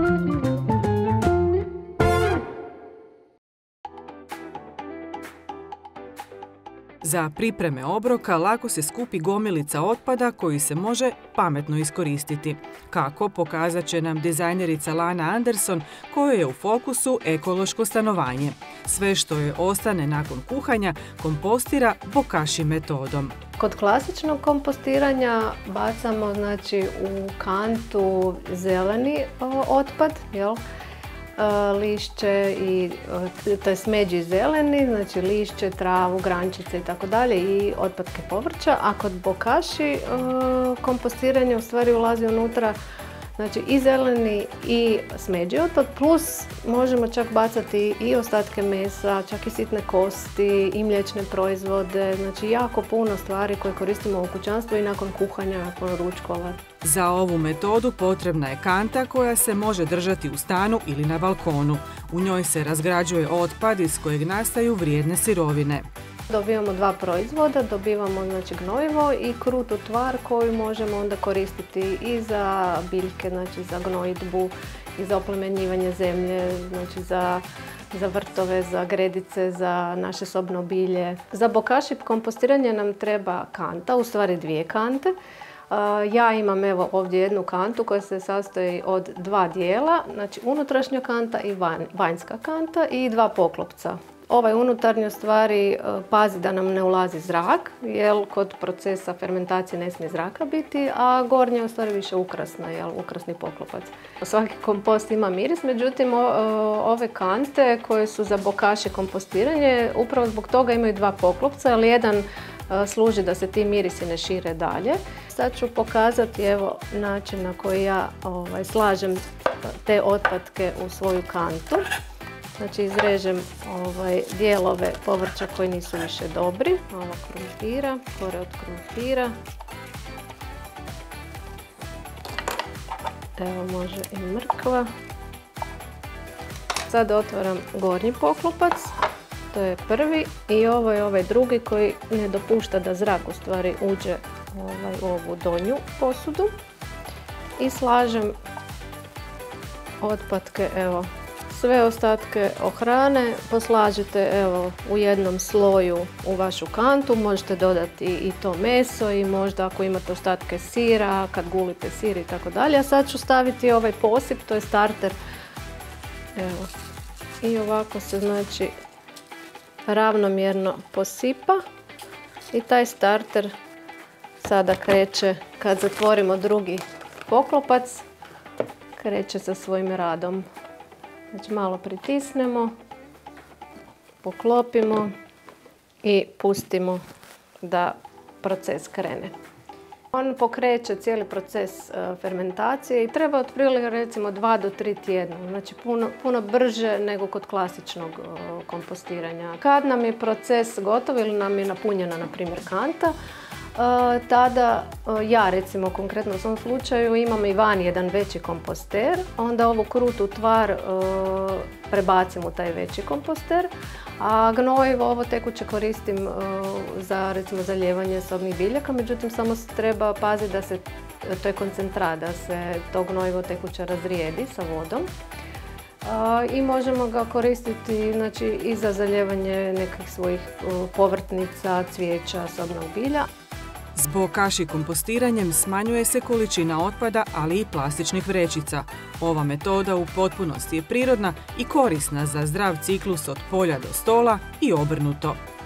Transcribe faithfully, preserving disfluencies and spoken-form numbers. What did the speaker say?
Za pripreme obroka lako se skupi gomilica otpada koji se može pametno iskoristiti. Kako, pokazat će nam dizajnerica Lana Anderson, kojoj je u fokusu ekološko stanovanje. Sve što je ostane nakon kuhanja kompostira bokashi metodom. Kod klasičnog kompostiranja bacamo znači, u kantu zeleni otpad, jel? lišće i to je smeđi zeleni, znači lišće, travu, grančice i tako dalje i otpadke povrća, a kod bokashi kompostiranje u stvari ulazi unutra znači i zeleni i smeđi otpad, plus možemo čak bacati i ostatke mesa, čak i sitne kosti i mliječne proizvode, znači jako puno stvari koje koristimo u kućanstvu i nakon kuhanja, nakon ručkova. Za ovu metodu potrebna je kanta koja se može držati u stanu ili na balkonu. U njoj se razgrađuje otpad iz kojeg nastaju vrijedne sirovine. Dobivamo dva proizvoda, dobivamo znači, gnojivo i krutu tvar koju možemo onda koristiti i za biljke, znači za gnojidbu i za oplemenjivanje zemlje, znači za, za vrtove, za gredice, za naše sobno bilje. Za bokashi kompostiranje nam treba kanta, u stvari dvije kante. Ja imam evo ovdje jednu kantu koja se sastoji od dva dijela, znači unutrašnja kanta i van, vanjska kanta i dva poklopca. Ovaj unutarnji u stvari pazi da nam ne ulazi zrak, jer kod procesa fermentacije ne smije zraka biti, a gornja je u stvari više ukrasna, jel, ukrasni poklopac. Svaki kompost ima miris, međutim ove kante koje su za bokashi kompostiranje, upravo zbog toga imaju dva poklopca, ali jedan služi da se ti mirisi ne šire dalje. Sad ću pokazati evo način na koji ja ovaj, slažem te otpadke u svoju kantu. Znači izrežem ovaj, dijelove povrća koji nisu više dobri, malo krumpira, kore od krumpira. Evo može i mrkva. Sad otvaram gornji poklopac, to je prvi i ovo je ovaj drugi koji ne dopušta da zrak u stvari uđe ovaj, u ovu donju posudu. I slažem otpadke, evo, sve ostatke hrane poslažete evo, u jednom sloju u vašu kantu, možete dodati i to meso i možda ako imate ostatke sira, kad gulite sir i tako dalje. A sad ću staviti ovaj posip, to je starter. Evo. I ovako se znači ravnomjerno posipa i taj starter sada kreće, kad zatvorimo drugi poklopac, kreće sa svojim radom. Znači malo pritisnemo, poklopimo i pustimo da proces krene. On pokreće cijeli proces fermentacije i treba otprilike recimo dva do tri tjedna, znači puno, puno brže nego kod klasičnog kompostiranja. Kad nam je proces gotov ili nam je napunjena na primjer kanta, tada ja recimo konkretno u svom slučaju imam i van jedan veći komposter, onda ovu krutu tvar prebacim u taj veći komposter, a gnojivo ovo tekuće koristim za recimo zalijevanje sobnih biljaka, međutim samo se treba paziti da se, to je koncentrat, da se to gnojivo tekuće razrijedi sa vodom. I možemo ga koristiti znači, i za zalijevanje nekih svojih povrtnica, cvijeća, sobnog bilja. S bokashi kompostiranjem smanjuje se količina otpada, ali i plastičnih vrećica. Ova metoda u potpunosti je prirodna i korisna za zdrav ciklus od polja do stola i obrnuto.